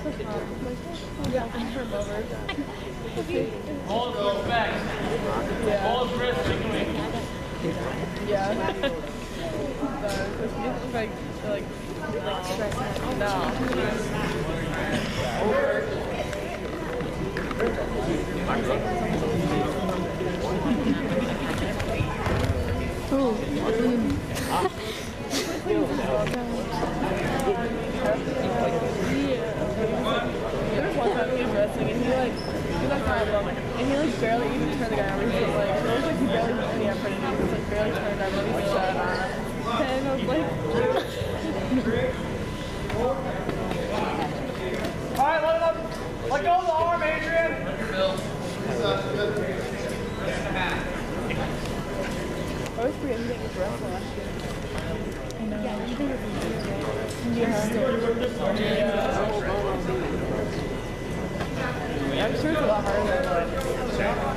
Yeah, I come over. Hold respect. Hold wrist chicken wing. Yeah. Like stressing. No. There's one time he was wrestling and he problem. And he barely even turned the guy on. He was like, it was like he barely put any effort in. He was like barely turned on when he shut on. And I was like, Alright, let go of the arm, Adrian. I always forget he didn't wrestle last year. I know. Yeah, you think it was yeah. I'm sure it's a lot harder than